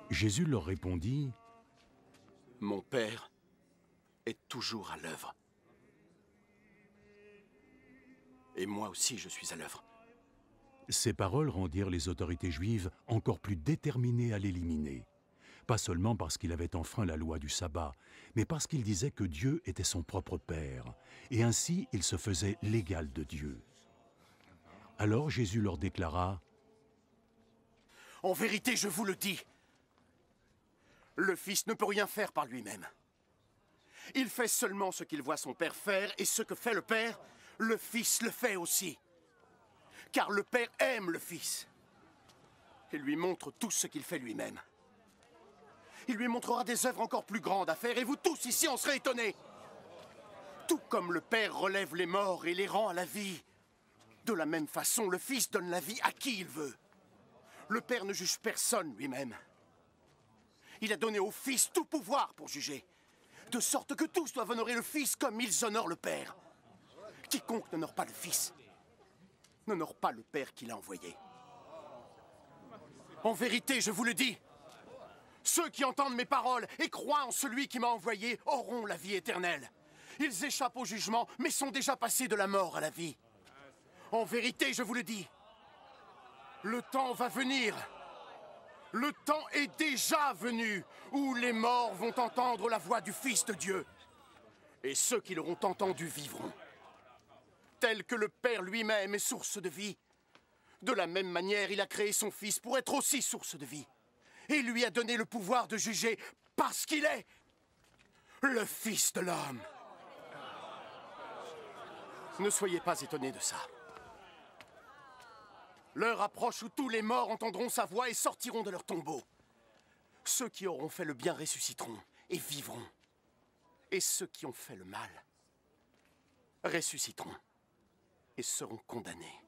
Jésus leur répondit, « Mon Père est toujours à l'œuvre. Et moi aussi je suis à l'œuvre. » Ces paroles rendirent les autorités juives encore plus déterminées à l'éliminer. Pas seulement parce qu'il avait enfreint la loi du sabbat, mais parce qu'il disait que Dieu était son propre Père, et ainsi il se faisait l'égal de Dieu. Alors Jésus leur déclara, « En vérité, je vous le dis, le Fils ne peut rien faire par lui-même. Il fait seulement ce qu'il voit son Père faire, et ce que fait le Père, le Fils le fait aussi. Car le Père aime le Fils et lui montre tout ce qu'il fait lui-même. Il lui montrera des œuvres encore plus grandes à faire, et vous tous ici en serez étonnés. Tout comme le Père relève les morts et les rend à la vie, de la même façon, le Fils donne la vie à qui il veut. Le Père ne juge personne lui-même. Il a donné au Fils tout pouvoir pour juger, de sorte que tous doivent honorer le Fils comme ils honorent le Père. Quiconque n'honore pas le Fils n'honore pas le Père qui l'a envoyé. En vérité, je vous le dis, ceux qui entendent mes paroles et croient en celui qui m'a envoyé auront la vie éternelle. Ils échappent au jugement, mais sont déjà passés de la mort à la vie. En vérité, je vous le dis, le temps va venir. Le temps est déjà venu où les morts vont entendre la voix du Fils de Dieu. Et ceux qui l'auront entendu vivront. Tel que le Père lui-même est source de vie, de la même manière, il a créé son Fils pour être aussi source de vie. Et lui a donné le pouvoir de juger parce qu'il est le Fils de l'homme. Ne soyez pas étonnés de ça. L'heure approche où tous les morts entendront sa voix et sortiront de leur tombeau. Ceux qui auront fait le bien ressusciteront et vivront. Et ceux qui ont fait le mal ressusciteront et seront condamnés.